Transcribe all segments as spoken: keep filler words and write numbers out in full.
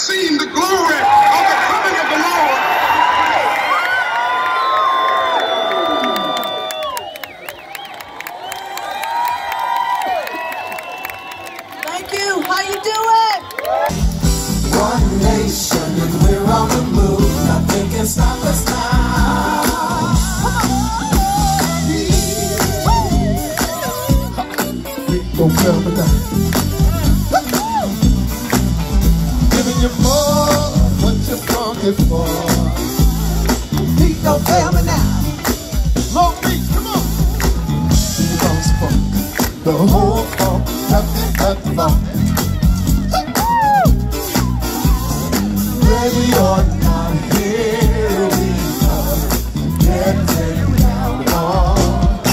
seen the glory of the coming of the Lord. Thank you. How you doing? One nation and we're on the move. Nothing can stop us now. Don't fail me now. Giving you more what you're funky for. Pete, don't fail me now. Long Beach, come on. Because funk, the whole funk, nothing but the funk. Ready or not, here we come. Getting down on.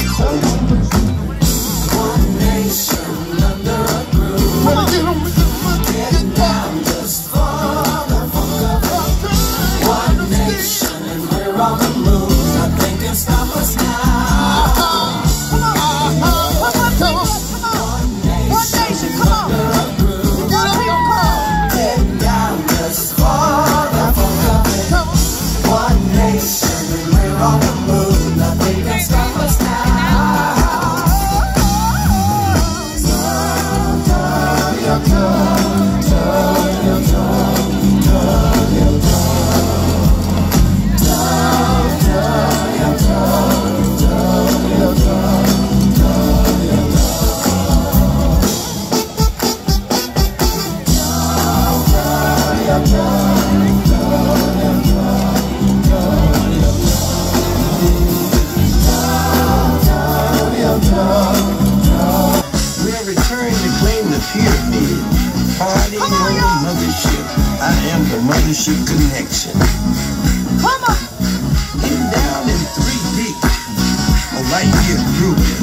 One nation under a groove. Getting down just for the fun of it. One nation and we're on the move. Nothing can stop us now. Come on. Come on. Come on. One nation. Come on. Under a groove. Getting down just for the fun of it. One nation and we're on the move. Nothing can stop us now. We're returning to claim the pyramid. Party on the mothership. I am the mothership connection. Come on. Get down in three D. Oh, right here, Brooklyn.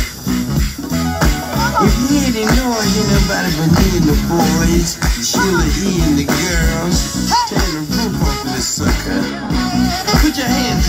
If you didn't know, you nobody but me and the boys, Sheila E and the girls. Turn the roof off of this sucker. Put your hands